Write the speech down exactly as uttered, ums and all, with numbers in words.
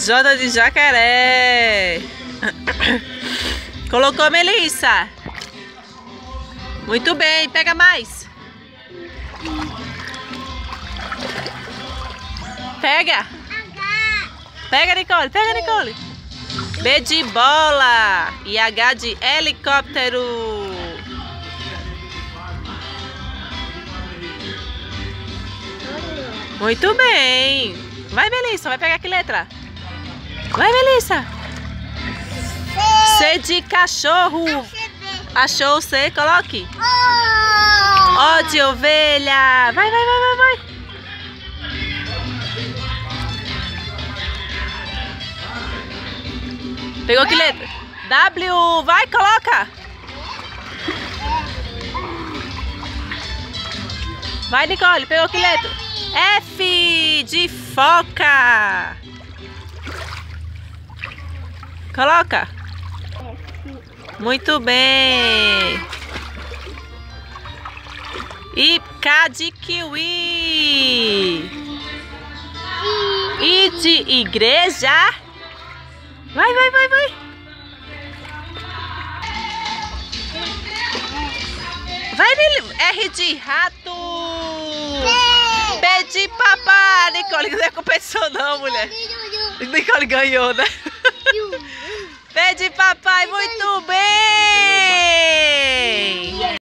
J de jacaré. Colocou, Melissa? Muito bem, pega mais. Pega. Pega, Nicole, pega, Nicole. B de bola e H de helicóptero. Muito bem. Vai, Melissa, vai pegar que letra? Vai, Melissa. C de cachorro. Achou o C? Coloque. O de ovelha. Vai, vai, vai, vai, vai. Pegou que letra? W. Vai, coloca. Vai, Nicole. Pegou que letra? F de foca. Coloca. Muito bem. E K de kiwi. I de igreja. Vai, vai, vai, vai. Vai, R de rato. P de papá. Nicole, não é competição não, mulher. Nicole ganhou, né? P de papai, muito bem.